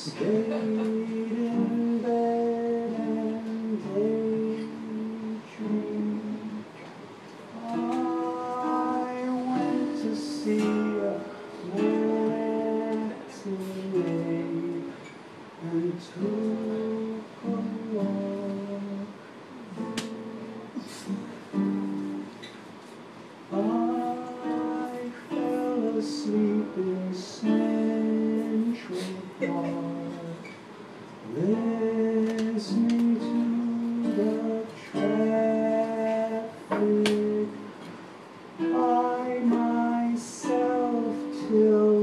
stayed in bed and daydreamed. I went to see a matinee and took a walk. I fell asleep in Central Park, listening to the traffic by myself till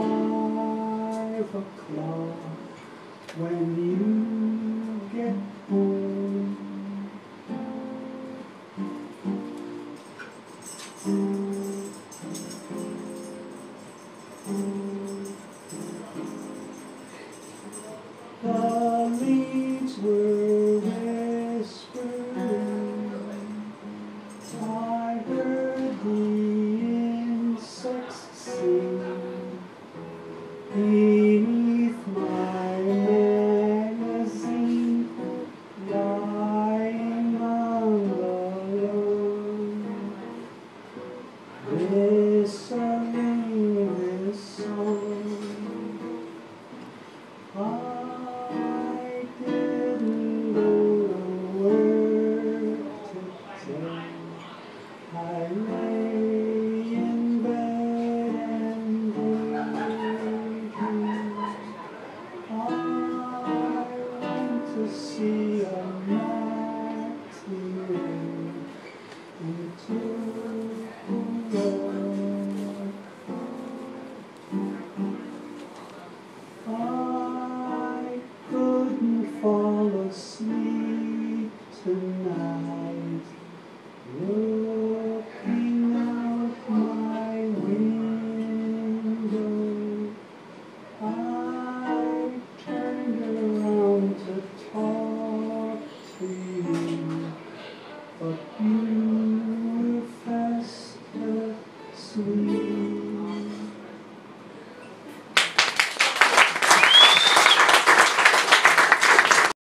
5 o'clock when you get home. The leaves were whispering, I heard the insects sing beneath my magazine, lying on the lawn, whistling this song. I didn't go to work today. I lay in bed and daydreamed. I went to see a matinee and took a walk. I couldn't fall asleep tonight, looking out my window. I turned around to talk to you, but you